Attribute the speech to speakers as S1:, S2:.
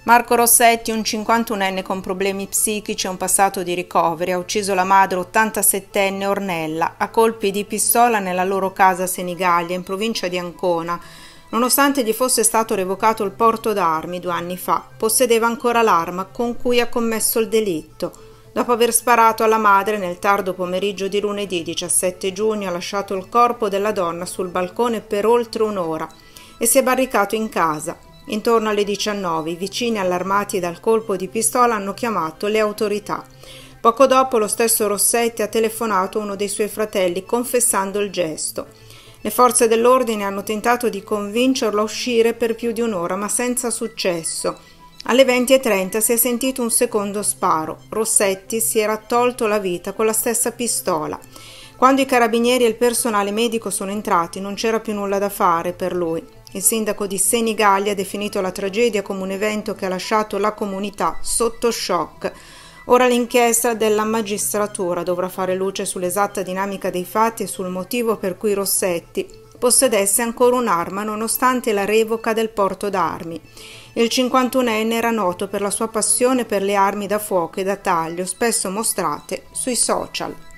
S1: Marco Rossetti, un 51enne con problemi psichici e un passato di ricoveri, ha ucciso la madre 87enne Ornella a colpi di pistola nella loro casa a Senigallia, in provincia di Ancona. Nonostante gli fosse stato revocato il porto d'armi 2 anni fa, possedeva ancora l'arma con cui ha commesso il delitto. Dopo aver sparato alla madre nel tardo pomeriggio di lunedì 17 giugno ha lasciato il corpo della donna sul balcone per oltre un'ora e si è barricato in casa. Intorno alle 19 i vicini, allarmati dal colpo di pistola, hanno chiamato le autorità. Poco dopo lo stesso Rossetti ha telefonato a uno dei suoi fratelli confessando il gesto. Le forze dell'ordine hanno tentato di convincerlo a uscire per più di un'ora, ma senza successo. Alle 20:30 si è sentito un secondo sparo. Rossetti si era tolto la vita con la stessa pistola. Quando i carabinieri e il personale medico sono entrati non c'era più nulla da fare per lui. Il sindaco di Senigallia ha definito la tragedia come un evento che ha lasciato la comunità sotto shock. Ora l'inchiesta della magistratura dovrà fare luce sull'esatta dinamica dei fatti e sul motivo per cui Rossetti possedesse ancora un'arma nonostante la revoca del porto d'armi. Il 51enne era noto per la sua passione per le armi da fuoco e da taglio, spesso mostrate sui social.